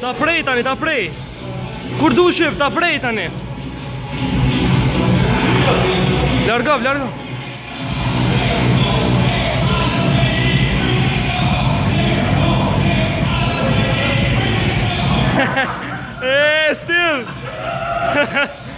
Ta prej tani, ta prej. Kur du shqip, ta prej tani. Largov, largov. Stil.